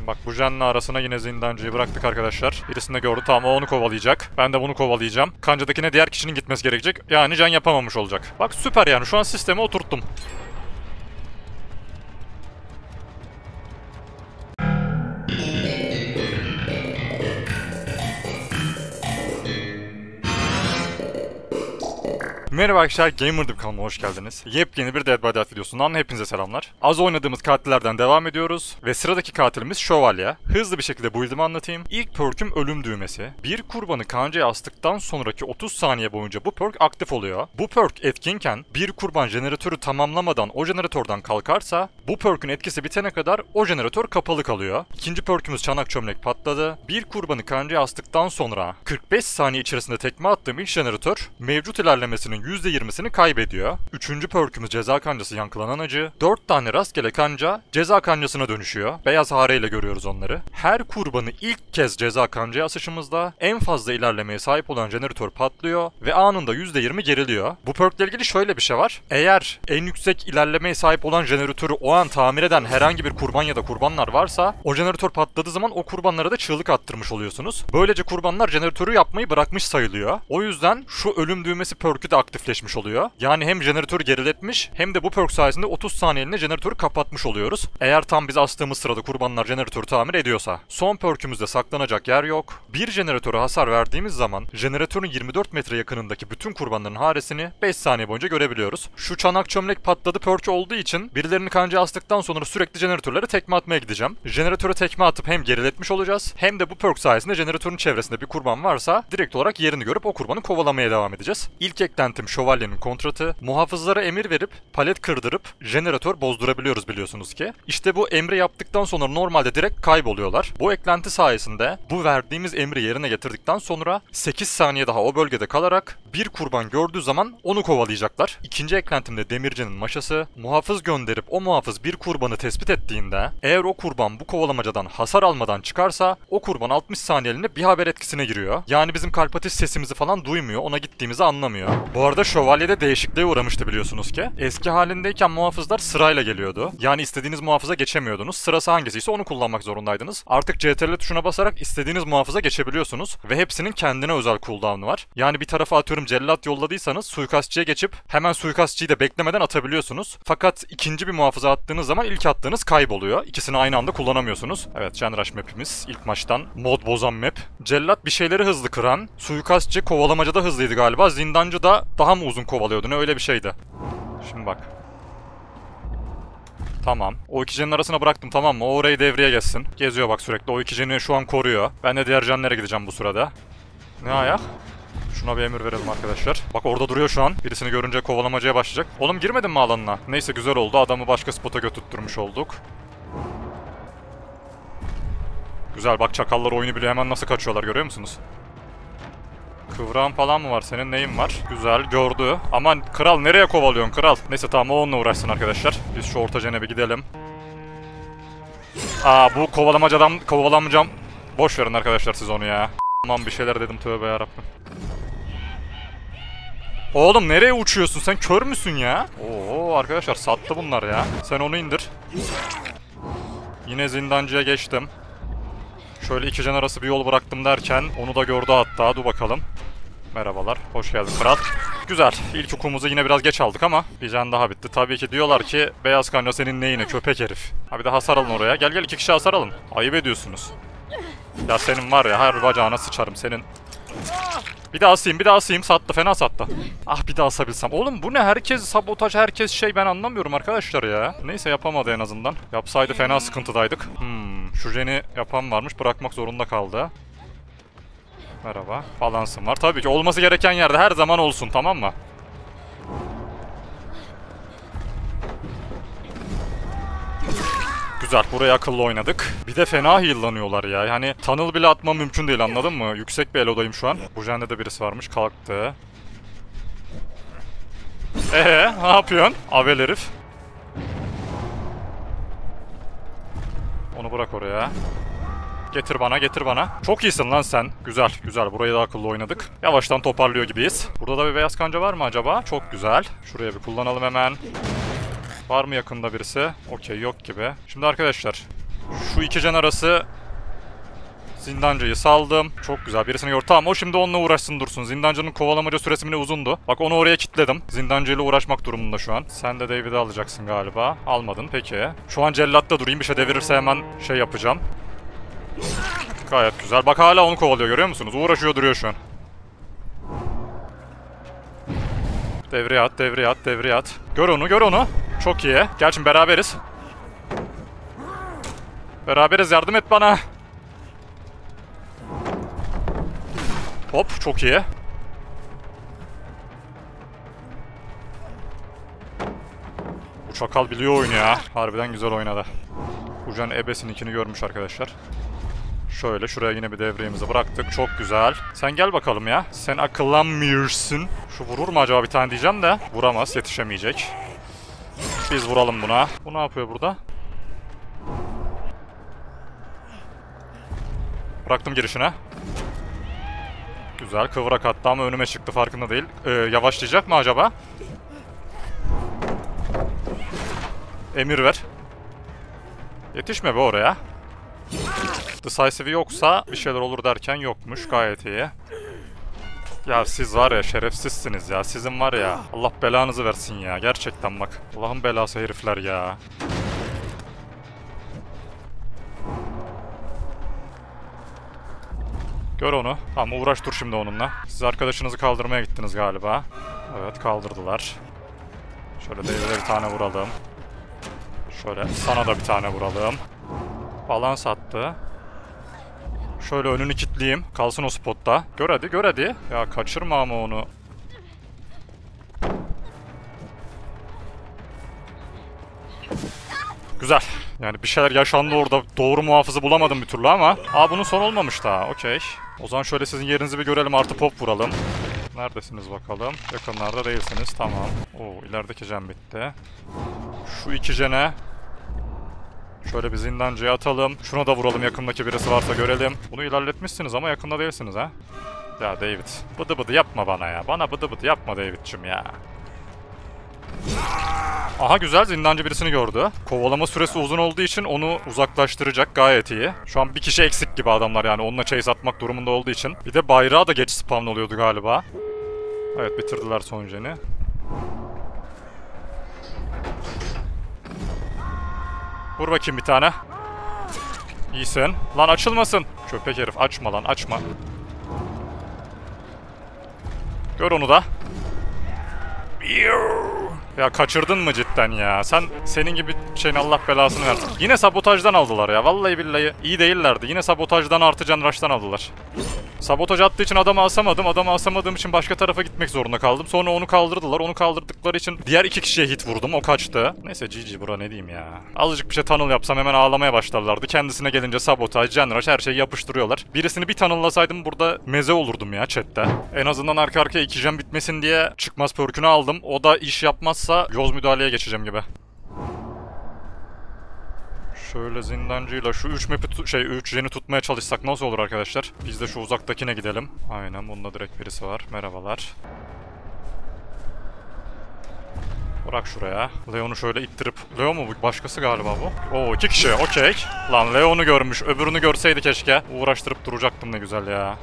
Şimdi bak bu Jen'le arasına yine zindancıyı bıraktık arkadaşlar. Birisini de gördü. Tamam o onu kovalayacak. Ben de bunu kovalayacağım. Kancadakine diğer kişinin gitmesi gerekecek. Yani Jen yapamamış olacak. Bak süper yani şu an sistemi oturttum. Merhaba arkadaşlar, Gamer'dım kanalıma hoş geldiniz. Yepyeni bir Dead by Daylight videosundan hepinize selamlar. Az oynadığımız katillerden devam ediyoruz ve sıradaki katilimiz Şövalye. Hızlı bir şekilde build'imi anlatayım. İlk perk'üm ölüm düğmesi. Bir kurbanı kancaya astıktan sonraki 30 saniye boyunca bu perk aktif oluyor. Bu perk etkinken bir kurban jeneratörü tamamlamadan o jeneratörden kalkarsa bu perk'ün etkisi bitene kadar o jeneratör kapalı kalıyor. İkinci perk'ümüz çanak çömlek patladı. Bir kurbanı kancaya astıktan sonra 45 saniye içerisinde tekme attığım ilk jeneratör mevcut ilerlemesinin %20'sini kaybediyor. Üçüncü perk'ümüz ceza kancası yankılanan acı. 4 tane rastgele kanca ceza kancasına dönüşüyor. Beyaz hareyle görüyoruz onları. Her kurbanı ilk kez ceza kancaya asışımızda en fazla ilerlemeye sahip olan jeneratör patlıyor ve anında %20 geriliyor. Bu perk ile ilgili şöyle bir şey var. Eğer en yüksek ilerlemeye sahip olan jeneratörü o an tamir eden herhangi bir kurban ya da kurbanlar varsa o jeneratör patladığı zaman o kurbanlara da çığlık attırmış oluyorsunuz. Böylece kurbanlar jeneratörü yapmayı bırakmış sayılıyor. O yüzden şu ölüm düğmesi perk'ü de aktifleşmiş oluyor. Yani hem jeneratörü geriletmiş hem de bu perk sayesinde 30 saniyeliğine jeneratörü kapatmış oluyoruz. Eğer tam biz astığımız sırada kurbanlar jeneratörü tamir ediyorsa. Son perk'ümüzde saklanacak yer yok. Bir jeneratöre hasar verdiğimiz zaman jeneratörün 24 metre yakınındaki bütün kurbanların haresini 5 saniye boyunca görebiliyoruz. Şu çanak çömlek patladı perk olduğu için birilerini kancaya astıktan sonra sürekli jeneratörlere tekme atmaya gideceğim. Jeneratöre tekme atıp hem geriletmiş olacağız hem de bu perk sayesinde jeneratörün çevresinde bir kurban varsa direkt olarak yerini görüp o kurbanı kovalamaya devam edeceğiz. İlk eklentim Şövalyenin kontratı. Muhafızlara emir verip palet kırdırıp jeneratör bozdurabiliyoruz biliyorsunuz ki. İşte bu emri yaptıktan sonra normalde direkt kayboluyorlar. Bu eklenti sayesinde bu verdiğimiz emri yerine getirdikten sonra 8 saniye daha o bölgede kalarak bir kurban gördüğü zaman onu kovalayacaklar. İkinci eklentimde demircinin maşası. Muhafız gönderip o muhafız bir kurbanı tespit ettiğinde eğer o kurban bu kovalamacadan hasar almadan çıkarsa o kurban 60 saniyeliğine bir haber etkisine giriyor. Yani bizim kalp atış sesimizi falan duymuyor. Ona gittiğimizi anlamıyor. Bu arada Şövalye'de değişikliğe uğramıştı biliyorsunuz ki. Eski halindeyken muhafızlar sırayla geliyordu. Yani istediğiniz muhafıza geçemiyordunuz. Sırası hangisiyse onu kullanmak zorundaydınız. Artık CTRL tuşuna basarak istediğiniz muhafıza geçebiliyorsunuz. Ve hepsinin kendine özel cooldown'u var. Yani bir tarafa atıyorum cellat yolladıysanız suikastçıya geçip hemen suikastçıyı da beklemeden atabiliyorsunuz. Fakat ikinci bir muhafıza attığınız zaman ilk attığınız kayboluyor. İkisini aynı anda kullanamıyorsunuz. Evet, Genrush map'imiz ilk maçtan mod bozan map. Cellat bir şeyleri hızlı kıran. Suikastçı kovalamacada hızlıydı galiba. Zindancı da daha mı uzun kovalıyordu ne, öyle bir şeydi. Şimdi bak. Tamam. O iki jenin arasına bıraktım, tamam mı? O orayı devreye geçsin. Geziyor bak sürekli. O iki jeni şu an koruyor. Ben de diğer jenlere gideceğim bu sırada. Ne ayak? Şuna bir emir verelim arkadaşlar. Bak orada duruyor şu an. Birisini görünce kovalamacaya başlayacak. Oğlum girmedin mi alanına? Neyse güzel oldu. Adamı başka spota götürtmüş olduk. Güzel bak, çakallar oyunu biliyor. Hemen nasıl kaçıyorlar görüyor musunuz? Kıvrağın falan mı var? Senin neyin var? Güzel gördü. Aman kral, nereye kovalıyorsun kral? Neyse tamam, o onunla uğraşsın arkadaşlar. Biz şu orta jene bir gidelim. Bu kovalamayacağım. Boş verin arkadaşlar siz onu ya. Aman bir şeyler dedim, tövbe yarabbim. Oğlum nereye uçuyorsun? Sen kör müsün ya? Oo arkadaşlar sattı bunlar ya. Sen onu indir. Yine zindancıya geçtim. Şöyle iki jen arası bir yol bıraktım derken onu da gördü hatta. Dur bakalım. Merhabalar. Hoş geldin kral. Güzel. İlk hukukumuzu yine biraz geç aldık ama bir jen daha bitti. Tabii ki diyorlar ki beyaz kanca senin neyine köpek herif. Ha bir de hasar alın oraya. Gel iki kişi hasar alın. Ayıp ediyorsunuz. Ya senin var ya her bacağına sıçarım senin. Bir daha asayım. Sattı, fena sattı. Ah bir daha asabilsem. Oğlum bu ne? Herkes sabotaj, herkes şey, ben anlamıyorum arkadaşlar ya. Neyse yapamadı en azından. Yapsaydı fena sıkıntıdaydık. Şu jeni yapan varmış, bırakmak zorunda kaldı. Merhaba. Balansım var. Tabii ki olması gereken yerde her zaman olsun, tamam mı? Güzel. Buraya akıllı oynadık. Bir de fena heal'lanıyorlar ya. Yani tunnel bile atmam mümkün değil, anladın mı? Yüksek bir elodayım şu an. Bu jende de birisi varmış. Kalktı. Ne yapıyorsun? Avel herif. Onu bırak oraya. Getir bana. Çok iyisin lan sen. Güzel. Burayı da akıllı oynadık. Yavaştan toparlıyor gibiyiz. Burada da bir beyaz kanca var mı acaba? Çok güzel. Şuraya bir kullanalım hemen. Var mı yakında birisi? Okey, yok gibi. Şimdi arkadaşlar Şu iki can arası zindancıyı saldım. Çok güzel. Birisini gör. Tamam, o şimdi onunla uğraşsın dursun. Zindancının kovalamaca süresi bile uzundu. Bak, onu oraya kilitledim. Zindancıyla uğraşmak durumunda şu an. Sen de David'i alacaksın galiba. Almadın. Peki. Şu an cellatta durayım. Bir şey devirirse hemen şey yapacağım. Gayet güzel. Bak, hala onu kovalıyor. Görüyor musunuz? Uğraşıyor duruyor şu an. Devreye at, devreye at, devreye at. Gör onu, gör onu. Çok iyi. Gel şimdi beraberiz. Beraberiz, yardım et bana. Hop, çok iyi. Bu çakal biliyor oyunu ya. Harbiden güzel oynadı. Ucan ebesininkini görmüş arkadaşlar. Şöyle şuraya yine bir devreyimizi bıraktık. Çok güzel. Sen gel bakalım ya. Sen akıllanmıyorsun. Şu vurur mu acaba bir tane diyeceğim de. Vuramaz, yetişemeyecek. Biz vuralım buna. Bu ne yapıyor burada? Bıraktım girişine. Güzel, kıvrak attı ama önüme çıktı, farkında değil. Yavaşlayacak mı acaba? Emir ver. Yetişme be oraya. Decisive yoksa bir şeyler olur derken yokmuş, gayet iyi. Ya siz var ya, şerefsizsiniz ya. Sizin var ya, Allah belanızı versin ya. Gerçekten bak. Allah'ın belası herifler ya. Gör onu. Tamam, uğraş dur şimdi onunla. Siz arkadaşınızı kaldırmaya gittiniz galiba. Evet, kaldırdılar. Şöyle David'e bir tane vuralım. Şöyle sana da bir tane vuralım. Balans attı. Şöyle önünü kilitleyeyim. Kalsın o spotta. Gör hadi, gör hadi. Ya kaçırma ama onu. Güzel. Yani bir şeyler yaşandı orada. Doğru muhafızı bulamadım bir türlü ama. Aa, bunun son olmamış daha. Okey. O zaman şöyle sizin yerinizi bir görelim. Artı pop vuralım. Neredesiniz bakalım? Yakınlarda değilsiniz. Tamam. Oo, ilerideki jam bitti. Şu iki jene şöyle bir zindancıya atalım. Şuna da vuralım, yakındaki birisi varsa görelim. Bunu ilerletmişsiniz ama yakında değilsiniz ha. Ya David. Bıdı bıdı yapma bana ya. Bana bıdı bıdı yapma David'cim ya. Aha, güzel, zindancı birisini gördü. Kovalama süresi uzun olduğu için onu uzaklaştıracak, gayet iyi. Şu an bir kişi eksik gibi adamlar, yani onunla chase atmak durumunda olduğu için. Bir de bayrağı da geç spawn oluyordu galiba. Evet, bitirdiler son jeni. Vur bakayım bir tane. İyisin. Lan açılmasın. Köpek herif, açma lan, açma. Gör onu da. Ya kaçırdın mı cidden ya? Senin gibi şeyin Allah belasını versin. Yine sabotajdan aldılar ya. Vallahi billahi iyi değillerdi. Yine sabotajdan artı can rush'tan aldılar. Sabotaj attığı için adamı asamadım. Adamı asamadığım için başka tarafa gitmek zorunda kaldım. Sonra onu kaldırdılar. Onu kaldırdıkları için diğer iki kişiye hit vurdum. O kaçtı. Neyse, GG bro, ne diyeyim ya. Azıcık bir şey tunnel yapsam hemen ağlamaya başlarlardı. Kendisine gelince sabotaj, can rush, her şeyi yapıştırıyorlar. Birisini bir tunnel'lasaydım burada meze olurdum ya chatte. En azından arka arkaya iki jam bitmesin diye çıkmaz perk'ünü aldım. O da iş yapmazsa yoz müdahaleye geçeceğim gibi. Şöyle zindancıyla şu 3 jeni tutmaya çalışsak nasıl olur arkadaşlar? Biz de şu uzaktakine gidelim. Aynen, bunda direkt birisi var. Merhabalar. Bırak şuraya. Leon'u şöyle ittirip... Leo mu bu? Başkası galiba bu. Oo, 2 kişi. Okey. Lan Leon'u görmüş. Öbürünü görseydi keşke. Uğraştırıp duracaktım, ne güzel ya.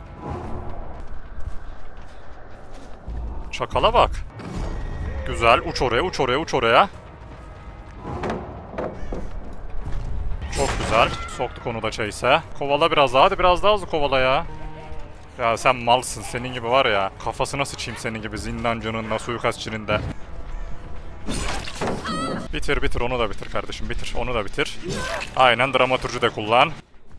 Çakala bak. Güzel. Uç oraya, uç oraya, uç oraya. Çok güzel. Soktuk onu da chase'e. Kovala biraz daha. Hadi biraz daha hızlı kovala ya. Ya sen malsın. Senin gibi var ya. Kafasına sıçayım senin gibi zindancının da, suikastçının da. Bitir bitir, onu da bitir kardeşim. Bitir, onu da bitir. Aynen, dramaturji de kullan.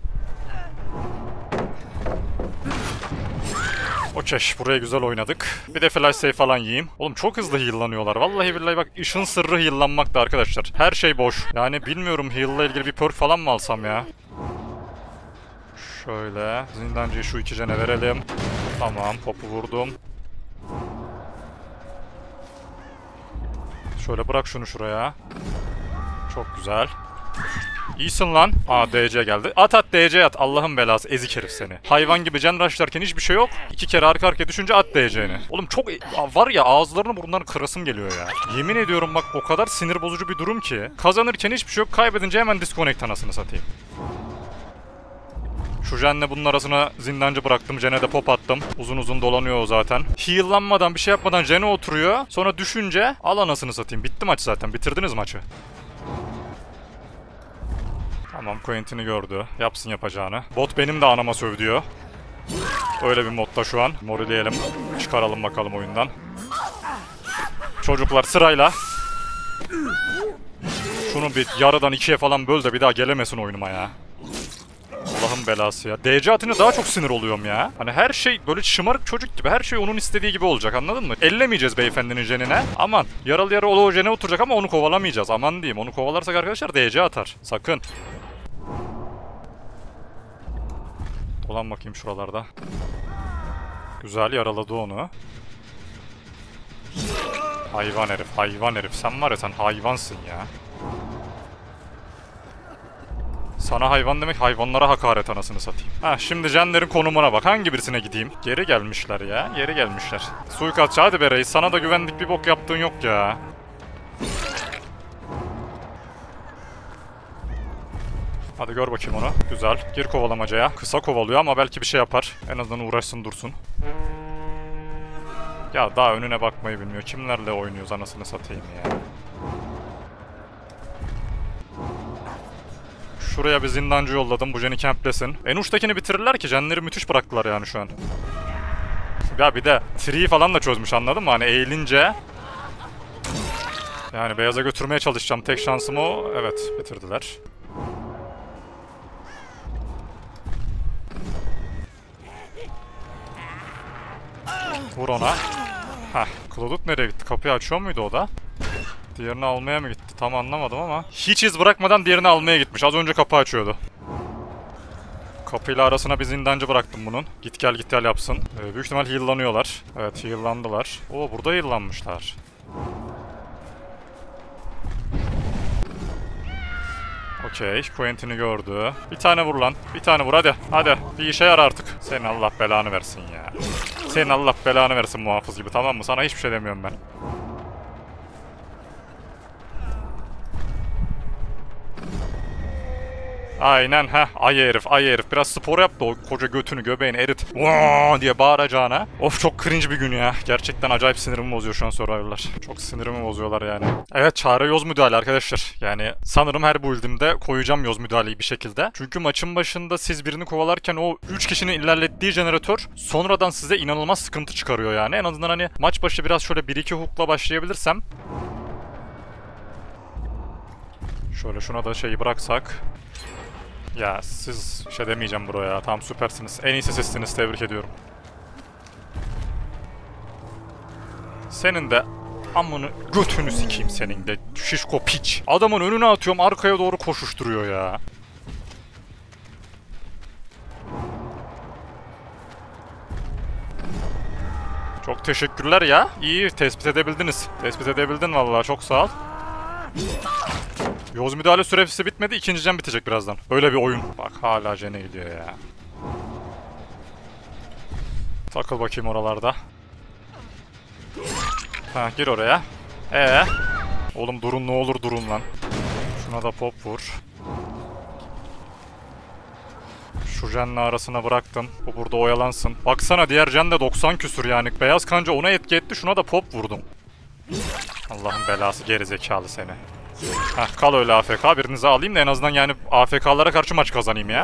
Okey, buraya güzel oynadık. Bir de flash save falan yiyeyim. Oğlum çok hızlı heal'lanıyorlar. Vallahi billahi bak, işin sırrı heal'lanmakta arkadaşlar. Her şey boş. Yani bilmiyorum, heal'la ilgili bir perk falan mı alsam ya? Şöyle zindancıyı şu iki jene verelim. Tamam, popu vurdum. Şöyle bırak şunu şuraya. Çok güzel. İyisin lan. Aa DC geldi. At DC at. Allah'ın belası ezik herif seni. Hayvan gibi can rushlarken hiçbir şey yok. 2 kere arka arkaya düşünce at DC'ni. Oğlum çok var ya, ağızlarını burunlarını kırasım geliyor ya. Yemin ediyorum bak, o kadar sinir bozucu bir durum ki. Kazanırken hiçbir şey yok. Kaybedince hemen disconnect anasını satayım. Şu Jen'le bunun arasına zindancı bıraktım. Jen'e de pop attım. Uzun uzun dolanıyor o zaten. Heal'lanmadan bir şey yapmadan Jen'e oturuyor. Sonra düşünce al anasını satayım. Bitti maç zaten. Bitirdiniz maçı. Tamam, Quentin'i gördü. Yapsın yapacağını. Bot benim de anama söv diyor. Öyle bir modda şu an. Morileyelim. Çıkaralım bakalım oyundan. Çocuklar sırayla. Şunu bir yarıdan ikiye falan böl de bir daha gelemesin oyunuma ya. Allah'ın belası ya. DC atınca daha çok sinir oluyorum ya. Hani her şey böyle şımarık çocuk gibi. Her şey onun istediği gibi olacak, anladın mı? Ellemeyeceğiz beyefendinin jenine. Aman. Yaralı yara o jene oturacak ama onu kovalamayacağız. Aman diyeyim. Onu kovalarsak arkadaşlar DC atar. Sakın. Dolan bakayım şuralarda. Güzel yaraladı onu. Hayvan herif, hayvan herif. Sen var ya, sen hayvansın ya. Sana hayvan demek hayvanlara hakaret anasını satayım. Ha, şimdi jenlerin konumuna bak. Hangi birisine gideyim? Geri gelmişler ya. Geri gelmişler. Suikastçı hadi be reis. Sana da güvendik, bir bok yaptığın yok ya. Hadi gör bakayım onu. Güzel. Gir kovalamacaya. Kısa kovalıyor ama belki bir şey yapar. En azından uğraşsın dursun. Ya daha önüne bakmayı bilmiyor. Kimlerle oynuyoruz anasını satayım ya. Şuraya bir zindancı yolladım. Bu jeni camplesin. En uçtakini bitirirler ki. Jenleri müthiş bıraktılar yani şu an. Ya bir de tree'yi falan da çözmüş, anladın mı? Hani eğilince. Yani beyaza götürmeye çalışacağım. Tek şansım o. Evet, bitirdiler. Vur ona. Heh. Claudut nereye gitti? Kapıyı açıyor muydu o da? Diğerini almaya mı gitti? Tam anlamadım ama. Hiç iz bırakmadan diğerini almaya gitmiş. Az önce kapı açıyordu. Kapıyla arasına bir zindancı bıraktım bunun. Git gel yapsın. Büyük ihtimal heal'lanıyorlar. Evet, heal'landılar. Oo, burada heal'lanmışlar. Okey, Quentin'i gördü. Bir tane vur lan. Bir tane vur hadi. Hadi. Bir işe yara artık. Senin Allah belanı versin ya. Senin Allah belanı versin muhafız gibi, tamam mı? Sana hiçbir şey demiyorum ben. Aynen ha, ay herif biraz spor yap da o koca götünü göbeğini erit Vaa! Diye bağıracağına. Of, çok cringe bir gün ya. Gerçekten acayip sinirimi bozuyor şu an Survivor'lar. Çok sinirimi bozuyorlar yani. Evet, çare yoz müdahale arkadaşlar. Yani sanırım her build'imde koyacağım yoz müdahaleyi bir şekilde. Çünkü maçın başında siz birini kovalarken o 3 kişinin ilerlettiği jeneratör sonradan size inanılmaz sıkıntı çıkarıyor yani. En azından hani maç başı biraz şöyle 1-2 hook'la başlayabilirsem. Şöyle şuna da şeyi bıraksak. Ya siz şey demeyeceğim bro ya. Tam süpersiniz. En iyisi sizsiniz. Tebrik ediyorum. Senin de amını götünü sikeyim senin de. Şişko piç. Adamın önüne atıyorum, arkaya doğru koşuşturuyor ya. Çok teşekkürler ya. İyi tespit edebildiniz. Tespit edebildin vallahi, çok sağ ol. Yoz müdahale süresi bitmedi. İkinci can bitecek birazdan. Öyle bir oyun. Bak hala jene gidiyor ya. Takıl bakayım oralarda. Ha, gir oraya. Oğlum durun, ne olur durun lan. Şuna da pop vur. Şu jenle arasına bıraktım. Bu burada oyalansın. Baksana, diğer jen de 90 küsür yani. Beyaz kanca ona etki etti. Şuna da pop vurdum. Allah'ın belası, gerizekalı seni. Heh, kal öyle AFK. Birinizi alayım da en azından yani AFK'lara karşı maç kazanayım ya.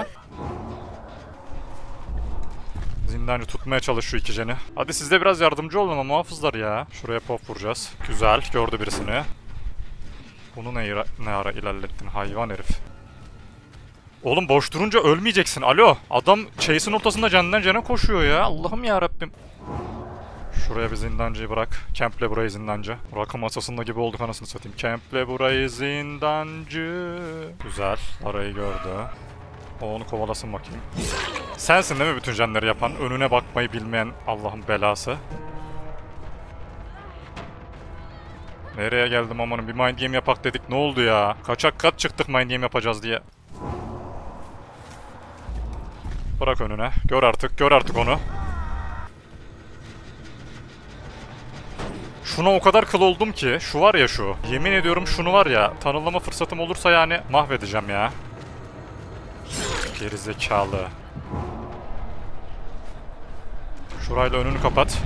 Zindancı tutmaya çalış şu iki jeni. Hadi siz de biraz yardımcı olun ama muhafızlar ya. Şuraya pop vuracağız. Güzel, gördü birisini. Bunu ne ara ilerlettin hayvan herif. Oğlum boş durunca ölmeyeceksin. Alo. Adam chase'in ortasında jenden jene koşuyor ya. Allah'ım ya Rabbim. Şuraya bir zindancıyı bırak. Cample burayı zindancı. Rakı masasında gibi olduk anasını satayım. Cample burayı zindancı. Güzel. Arayı gördü. O onu kovalasın bakayım. Sensin değil mi bütün jenleri yapan? Önüne bakmayı bilmeyen Allah'ın belası. Nereye geldim amanın? Bir mind game yapak dedik. Ne oldu ya? Kaçak kat çıktık mind game yapacağız diye. Bırak önüne. Gör artık. Gör artık onu. Şuna o kadar kıl oldum ki. Şu var ya şu. Yemin ediyorum şunu var ya. Tanımlama fırsatım olursa yani mahvedeceğim ya. Gerizekalı. Şurayla önünü kapat.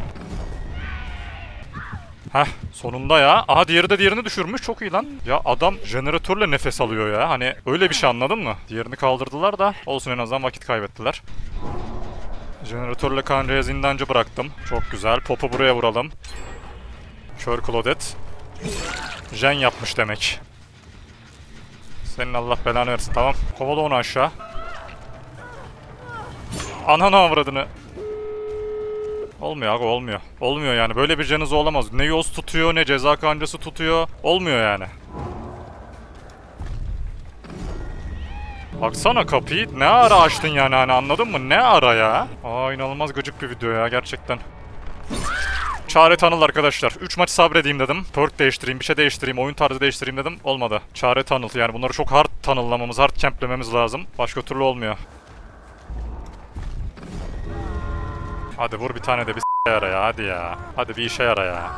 Heh, sonunda ya. Aha, diğeri de diğerini düşürmüş. Çok iyi lan. Ya adam jeneratörle nefes alıyor ya. Hani öyle bir şey, anladın mı? Diğerini kaldırdılar da olsun, en azından vakit kaybettiler. Jeneratörle kancaya zindancı bıraktım. Çok güzel. Pop'u buraya vuralım. Kör Claudette. Jen yapmış demek. Senin Allah belanı versin, tamam. Kovala onu aşağı. Ananı avradını. Olmuyor abi, olmuyor. Olmuyor yani, böyle bir canınız olamaz. Ne yoz tutuyor, ne ceza kancası tutuyor. Olmuyor yani. Baksana kapıyı ne ara açtın yani, hani anladın mı? Ne ara ya? Aa, inanılmaz gıcık bir video ya gerçekten. Çare tanıl arkadaşlar. 3 maç sabredeyim dedim. Perk değiştireyim, bir şey değiştireyim, oyun tarzı değiştireyim dedim. Olmadı. Çare tanıl yani, bunları çok hard tanıllamamız, hard camplememiz lazım. Başka türlü olmuyor. Hadi vur bir tane de bir s*** yara ya, hadi ya. Hadi bir işe yara ya.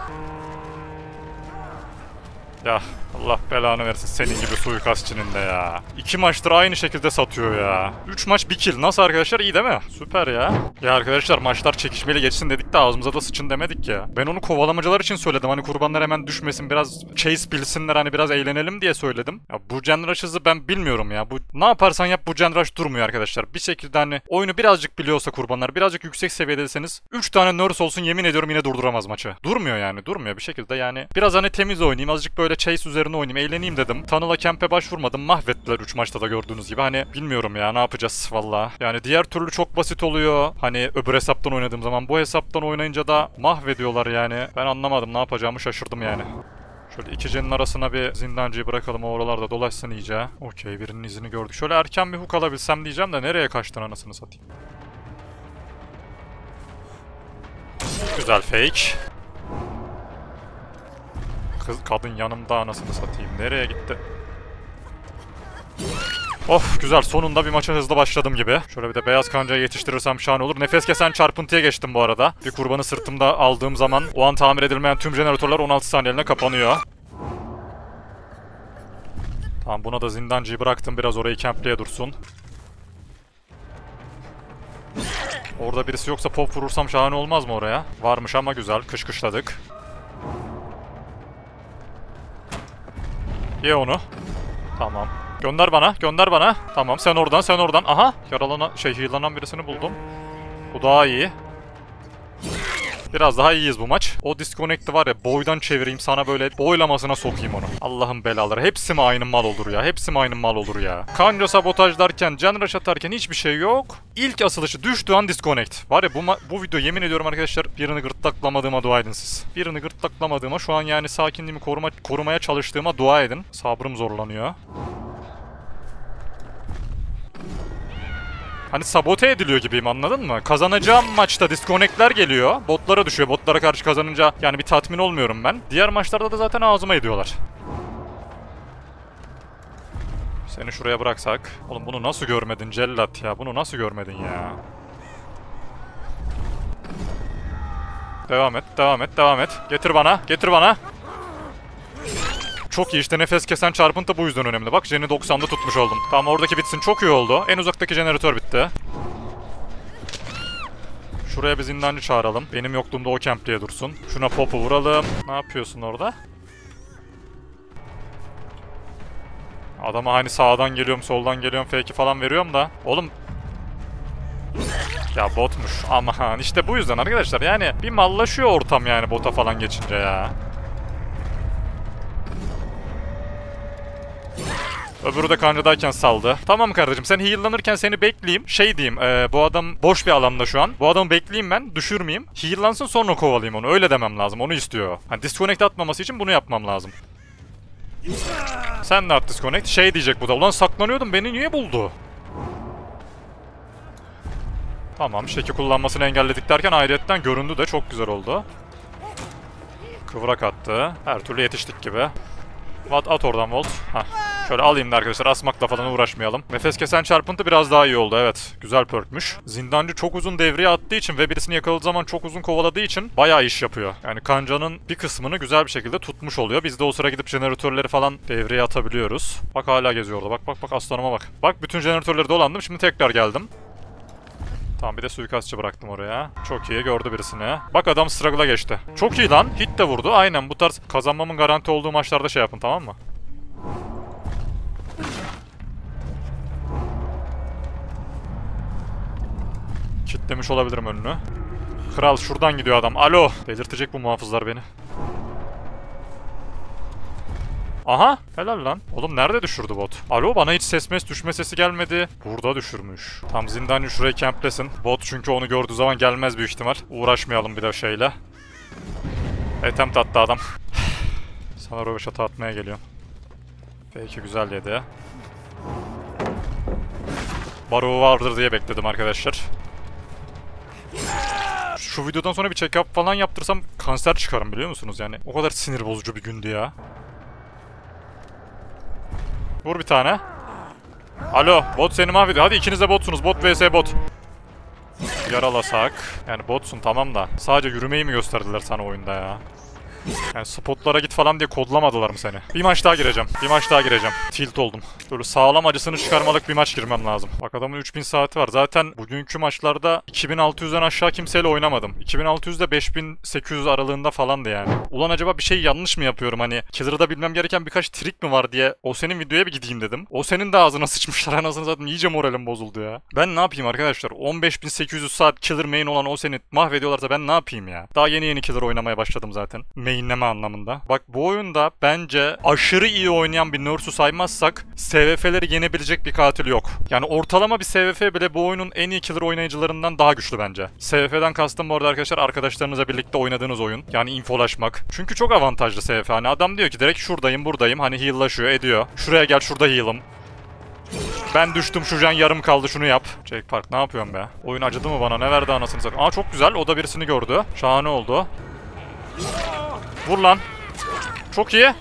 Ya Allah belanı versin senin gibi suikastçının da ya. 2 maçtır aynı şekilde satıyor ya. 3 maç 1 kill. Nasıl arkadaşlar, iyi değil mi? Süper ya. Ya arkadaşlar, maçlar çekişmeli geçsin dedik de ağzımıza da sıçın demedik ya. Ben onu kovalamacılar için söyledim. Hani kurbanlar hemen düşmesin, biraz chase bilsinler, hani biraz eğlenelim diye söyledim. Ya bu Gen Rush hızı ben bilmiyorum ya. Bu ne yaparsan yap, bu Gen Rush durmuyor arkadaşlar. Bir şekilde hani oyunu birazcık biliyorsa kurbanlar, birazcık yüksek seviyedeyseniz 3 tane nurse olsun, yemin ediyorum yine durduramaz maçı. Durmuyor yani, durmuyor bir şekilde yani. Biraz hani temiz oynayayım, azıcık böyle chase üzerine oynayayım, eğleneyim dedim. Tanıl'a camp'e başvurmadım. Mahvettiler 3 maçta da gördüğünüz gibi. Hani bilmiyorum ya, ne yapacağız valla. Yani diğer türlü çok basit oluyor. Hani öbür hesaptan oynadığım zaman, bu hesaptan oynayınca da mahvediyorlar yani. Ben anlamadım, ne yapacağımı şaşırdım yani. Şöyle iki cenin arasına bir zindancıyı bırakalım, o oralarda dolaşsın iyice. Okey, birinin izini gördük. Şöyle erken bir hook alabilsem diyeceğim de nereye kaçtın anasını satayım. Güzel fake. Kadın yanımda anasını satayım. Nereye gitti? Of, güzel, sonunda bir maça hızlı başladım gibi. Şöyle bir de beyaz kancayı yetiştirirsem şahane olur. Nefes kesen çarpıntıya geçtim bu arada. Bir kurbanı sırtımda aldığım zaman o an tamir edilmeyen tüm jeneratörler 16 saniyeliğine kapanıyor. Tamam, buna da zindancıyı bıraktım. Biraz orayı campleye dursun. Orada birisi yoksa pop vurursam şahane olmaz mı oraya? Varmış ama güzel. Kışkışladık. Ye onu. Tamam. Gönder bana, gönder bana. Tamam, sen oradan, sen oradan. Aha, yaralanan, healanan birisini buldum. Bu daha iyi. Biraz daha iyiyiz bu maç. O disconnect'i var ya, boydan çevireyim sana, böyle boylamasına sokayım onu. Allah'ın belaları. Hepsi mi aynı mal olur ya? Hepsi mi aynı mal olur ya? Kanca sabotaj derken, Gen Rush atarken hiçbir şey yok. İlk asılışı düştüğü an disconnect. Var ya, bu video yemin ediyorum arkadaşlar, birini gırtlaklamadığıma dua edin siz. Birini gırtlaklamadığıma, şu an yani sakinliğimi korumaya çalıştığıma dua edin. Sabrım zorlanıyor. Hani sabote ediliyor gibiyim, anladın mı? Kazanacağım maçta disconnect'ler geliyor. Botlara düşüyor. Botlara karşı kazanınca yani bir tatmin olmuyorum ben. Diğer maçlarda da zaten ağzıma ediyorlar. Seni şuraya bıraksak. Oğlum bunu nasıl görmedin cellat ya? Bunu nasıl görmedin ya? Devam et, devam et, devam et. Getir bana, getir bana. Çok iyi işte, nefes kesen çarpıntı bu yüzden önemli. Bak, Jen'i 90'da tutmuş oldum. Tamam, oradaki bitsin, çok iyi oldu. En uzaktaki jeneratör bitti. Şuraya bir zindancı çağıralım. Benim yokluğumda o campliğe dursun. Şuna pop'u vuralım. Ne yapıyorsun orada? Adama hani sağdan geliyorum, soldan geliyorum, fake'i falan veriyorum da. Oğlum. Ya botmuş. Aman işte bu yüzden arkadaşlar, yani bir mallaşıyor ortam yani bota falan geçince ya. Öbürü de kancadayken saldı. Tamam kardeşim, sen heal'lanırken seni bekleyeyim. Şey diyeyim, bu adam boş bir alanda şu an. Bu adamı bekleyeyim ben, düşürmeyeyim. Heal'lansın, sonra kovalayayım onu. Öyle demem lazım, onu istiyor. Hani disconnect atmaması için bunu yapmam lazım. Sen de at disconnect. Şey diyecek bu da. Ulan saklanıyordum, beni niye buldu? Tamam, şeki kullanmasını engelledik derken ayrıyetten göründü de çok güzel oldu. Kıvrak attı. Her türlü yetiştik gibi. At oradan Volt. Heh. Şöyle alayım da arkadaşlar, asmakla falan uğraşmayalım. Nefes kesen çarpıntı biraz daha iyi oldu, evet. Güzel perkmüş. Zindancı çok uzun devreye attığı için ve birisini yakaladığı zaman çok uzun kovaladığı için bayağı iş yapıyor. Yani kancanın bir kısmını güzel bir şekilde tutmuş oluyor. Biz de o sıra gidip jeneratörleri falan devreye atabiliyoruz. Bak hala geziyor orada. Bak bak bak, aslanıma bak. Bak bütün jeneratörleri dolandım, şimdi tekrar geldim. Tamam, bir de suikastçı bıraktım oraya. Çok iyi, gördü birisini. Bak adam struggle'a geçti. Çok iyi lan. Hit de vurdu. Aynen bu tarz kazanmamın garanti olduğu maçlarda şey yapın, tamam mı? Kitlemiş olabilirim önünü. Kral şuradan gidiyor adam. Alo. Delirtecek bu muhafızlar beni. Aha. Helal lan. Oğlum nerede düşürdü bot? Alo, bana hiç ses düşme sesi gelmedi. Burada düşürmüş. Tam zindancı şurayı camplesin. Bot çünkü onu gördüğü zaman gelmez büyük ihtimal. Uğraşmayalım bir de şeyle. Attempt attı adam. Sana röveşata atmaya geliyor. Peki, güzel yedi. Baruğu vardır diye bekledim arkadaşlar. Şu videodan sonra bir check-up falan yaptırsam kanser çıkarım, biliyor musunuz? Yani o kadar sinir bozucu bir gündü ya. Vur bir tane. Alo, bot seni mahvediyor. Hadi ikiniz de botsunuz. Bot vs bot. Yaralasak. Yani botsun tamam da. Sadece yürümeyi mi gösterdiler sana oyunda ya? Yani spotlara git falan diye kodlamadılar mı seni? Bir maç daha gireceğim. Bir maç daha gireceğim. Tilt oldum. Böyle sağlam acısını çıkarmalık bir maç girmem lazım. Bak adamın 3000 saati var. Zaten bugünkü maçlarda 2600'den aşağı kimseyle oynamadım. 2600 ile 5800 aralığında falandı yani. Ulan acaba bir şey yanlış mı yapıyorum? Hani Killer'da bilmem gereken birkaç trik mi var diye o senin videoya bir gideyim dedim. O senin de ağzına sıçmışlar. Anasını zaten iyice moralim bozuldu ya. Ben ne yapayım arkadaşlar? 15800 saat Killer main olan o seni mahvediyorlarsa ben ne yapayım ya? Daha yeni Killer oynamaya başladım zaten. Mainleme anlamında. Bak bu oyunda bence aşırı iyi oynayan bir nurse'u saymazsak SVF'leri yenebilecek bir katil yok. Yani ortalama bir SVF bile bu oyunun en iyi killer oynayıcılarından daha güçlü bence. SVF'den kastım bu arada arkadaşlar, arkadaşlarınızla birlikte oynadığınız oyun. Yani infolaşmak. Çünkü çok avantajlı SVF. Hani adam diyor ki direkt şuradayım buradayım. Hani heal'laşıyor ediyor. Şuraya gel, şurada heal'ım. Ben düştüm, şu can yarım kaldı, şunu yap. Jake Park ne yapıyorsun be? Oyun acıdı mı bana? Ne verdi anasını satayım? Aa çok güzel. O da birisini gördü. Şahane oldu. Vur lan. Çok iyi.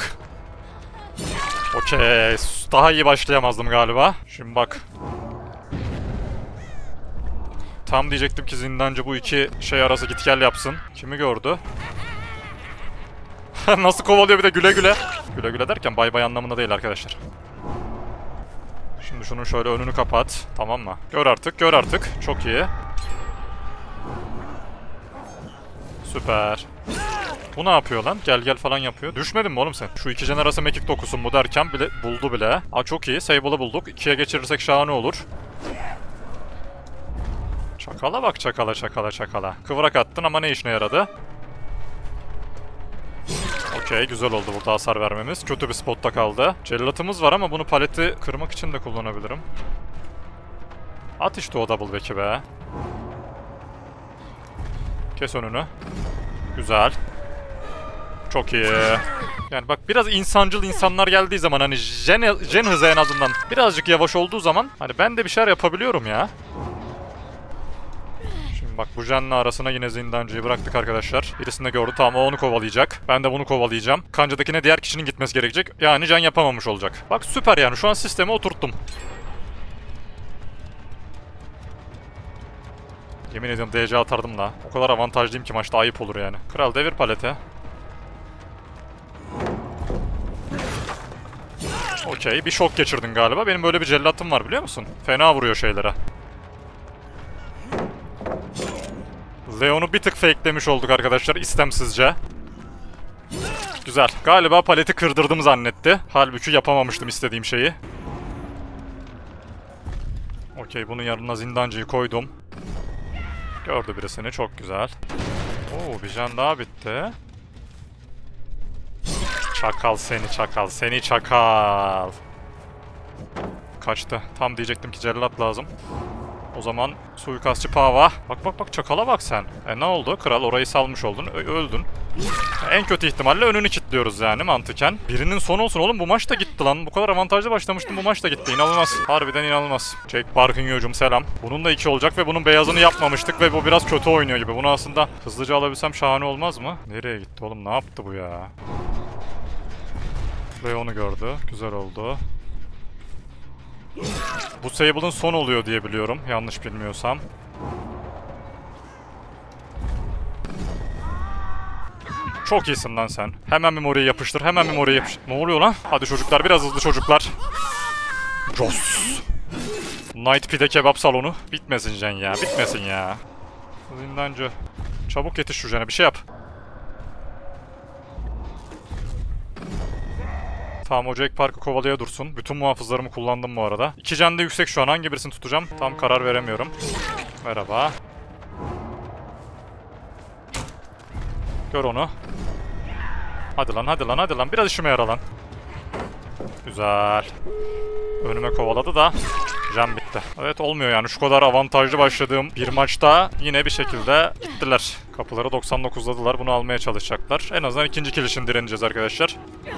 Okey. Daha iyi başlayamazdım galiba. Şimdi bak. Tam diyecektim ki zindancı bu iki şey arası git gel yapsın. Kimi gördü? Nasıl kovalıyor bir de güle güle. Güle güle derken bay bay anlamında değil arkadaşlar. Şimdi şunun şöyle önünü kapat. Tamam mı? Gör artık, gör artık. Çok iyi. Süper. Bu ne yapıyor lan? Gel gel falan yapıyor. Düşmedin mi oğlum sen? Şu iki jenerası mekik dokusun bu derken bile buldu bile. Aa çok iyi. Sable'ı bulduk. 2'ye geçirirsek şahane olur. Çakala bak, çakala çakala çakala. Kıvrak attın ama ne işine yaradı? Okey, güzel oldu burada hasar vermemiz. Kötü bir spotta kaldı. Cellatımız var ama bunu paleti kırmak için de kullanabilirim. At işte o double back'i be. Kes önünü. Güzel. Çok iyi. Yani bak biraz insancıl insanlar geldiği zaman hani jen hızı en azından birazcık yavaş olduğu zaman hani ben de bir şeyler yapabiliyorum ya. Şimdi bak bu jenle arasına yine zindancıyı bıraktık arkadaşlar. Birisini de gördü, tamam o onu kovalayacak. Ben de bunu kovalayacağım. Kancadakine diğer kişinin gitmesi gerekecek. Yani jen yapamamış olacak. Bak süper yani, şu an sistemi oturttum. Yemin ediyorum DC atardım da. O kadar avantajlıyım ki maçta ayıp olur yani. Kral devir palete. Okey, bir şok geçirdin galiba. Benim böyle bir cellatım var biliyor musun? Fena vuruyor şeylere. Leon'u bir tık fakelemiş olduk arkadaşlar istemsizce. Güzel. Galiba paleti kırdırdım zannetti. Halbuki yapamamıştım istediğim şeyi. Okey, bunun yanına zindancıyı koydum. Gördü birisini, çok güzel. Oo, bir can daha bitti. Çakal seni, çakal seni, çakal. Kaçtı. Tam diyecektim ki cellat lazım. O zaman suikastçı Pava. Bak bak bak, çakala bak sen. Ne oldu? Kral orayı salmış oldun. Öldün. En kötü ihtimalle önünü kilitliyoruz yani mantıken. Birinin son olsun oğlum, bu maç da gitti lan. Bu kadar avantajlı başlamıştım, bu maç da gitti. İnanılmaz. Harbiden inanılmaz. Jake Parkinyo'cum selam. Bunun da 2 olacak ve bunun beyazını yapmamıştık ve bu biraz kötü oynuyor gibi. Bunu aslında hızlıca alabilsem şahane olmaz mı? Nereye gitti oğlum? Ne yaptı bu ya? Leon'u gördü. Güzel oldu. Bu Sable'ın son oluyor diye biliyorum. Yanlış bilmiyorsam. Çok iyisin lan sen. Hemen memoriye yapıştır. Hemen memoriye yapıştır. Ne oluyor lan? Hadi çocuklar, biraz hızlı çocuklar. Jos. Night Pide kebap salonu. Bitmesin Can ya. Bitmesin ya. Zindancı. Çabuk yetiş şu Can'a. Bir şey yap. Tamam, o Jake Park'ı kovalaya dursun. Bütün muhafızlarımı kullandım bu arada. 2 can da yüksek şu an. Hangi birisini tutacağım? Tam karar veremiyorum. Merhaba. Gör onu. Hadi lan, hadi lan, hadi lan. Biraz işime yara lan. Güzel. Önüme kovaladı da can bitti. Evet, olmuyor yani. Şu kadar avantajlı başladığım bir maçta yine bir şekilde gittiler. Kapıları 99'ladılar. Bunu almaya çalışacaklar. En azından ikinci kill için direneceğiz arkadaşlar.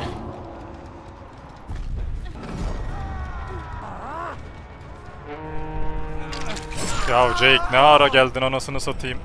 Ya Jake, ne ara geldin, anasını satayım.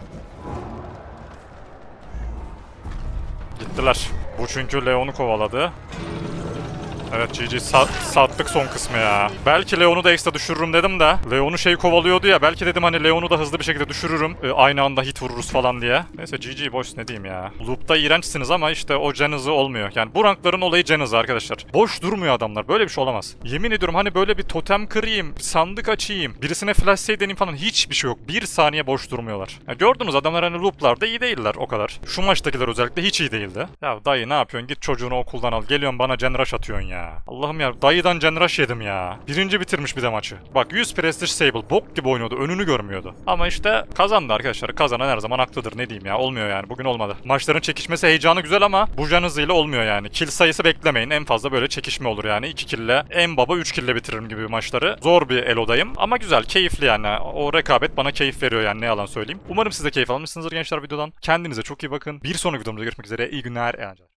Gittiler. Bu çünkü Leon'u kovaladı. Evet, GG sattık son kısmı ya. Belki Leon'u da ekstra düşürürüm dedim de. Leon'u şey kovalıyordu ya. Belki dedim hani Leon'u da hızlı bir şekilde düşürürüm. Aynı anda hit vururuz falan diye. Neyse, GG boş, ne diyeyim ya. Loop'ta iğrençsiniz ama işte o can hızı olmuyor. Yani bu rankların olayı can hızı arkadaşlar. Boş durmuyor adamlar. Böyle bir şey olamaz. Yemin ediyorum, hani böyle bir totem kırayım, bir sandık açayım, birisine flash save deneyim falan, hiçbir şey yok. Bir saniye boş durmuyorlar. Ya gördünüz, adamlar hani loop'larda iyi değiller o kadar. Şu maçtakiler özellikle hiç iyi değildi. Ya dayı, ne yapıyorsun? Git çocuğunu okuldan al. Geliyorsun bana Gen Rush atıyorsun ya. Allah'ım ya, dayıdan Gen Rush yedim ya. Birinci bitirmiş bir de maçı. Bak, 100 Prestige Sable bok gibi oynuyordu. Önünü görmüyordu. Ama işte kazandı arkadaşlar. Kazanan her zaman haklıdır, ne diyeyim ya. Olmuyor yani. Bugün olmadı. Maçların çekişmesi, heyecanı güzel ama bu can hızıyla olmuyor yani. Kill sayısı beklemeyin. En fazla böyle çekişme olur yani. 2 kill'le, en baba 3 kill'le bitiririm gibi maçları. Zor bir elodayım ama güzel, keyifli yani. O rekabet bana keyif veriyor yani, ne yalan söyleyeyim. Umarım siz de keyif almışsınızdır gençler videodan. Kendinize çok iyi bakın. Bir sonraki videomda görüşmek üzere. İyi günler.